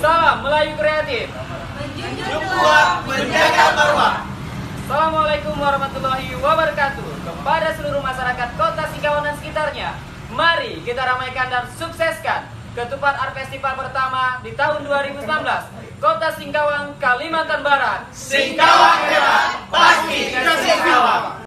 Salam Melayu kreatif. Menjunjung kuat, menjaga marwah. Assalamualaikum warahmatullahi wabarakatuh. Kepada seluruh masyarakat Kota Singkawang dan sekitarnya, mari kita ramaikan dan sukseskan Ketupat Art Festival pertama di tahun 2019, Kota Singkawang, Kalimantan Barat. Singkawang hebat, pasti ke Singkawang.